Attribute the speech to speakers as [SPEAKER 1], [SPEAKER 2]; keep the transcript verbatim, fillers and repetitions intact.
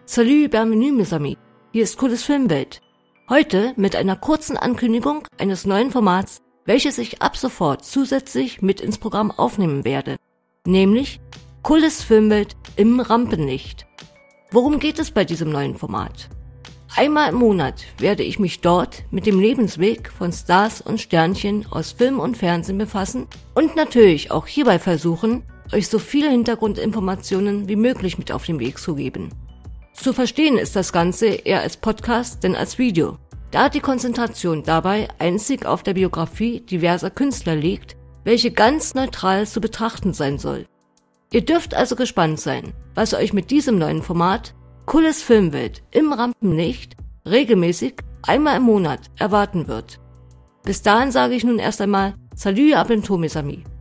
[SPEAKER 1] Salut, bienvenue mes amis. Hier ist Cooles Filmwelt. Heute mit einer kurzen Ankündigung eines neuen Formats, welches ich ab sofort zusätzlich mit ins Programm aufnehmen werde. Nämlich Cooles Filmwelt im Rampenlicht. Worum geht es bei diesem neuen Format? Einmal im Monat werde ich mich dort mit dem Lebensweg von Stars und Sternchen aus Film und Fernsehen befassen und natürlich auch hierbei versuchen, euch so viele Hintergrundinformationen wie möglich mit auf den Weg zu geben. Zu verstehen ist das Ganze eher als Podcast denn als Video, da die Konzentration dabei einzig auf der Biografie diverser Künstler liegt, welche ganz neutral zu betrachten sein soll. Ihr dürft also gespannt sein, was euch mit diesem neuen Format Cooles Filmwelt im Rampenlicht regelmäßig einmal im Monat erwarten wird. Bis dahin sage ich nun erst einmal Salut à bientôt mes amis.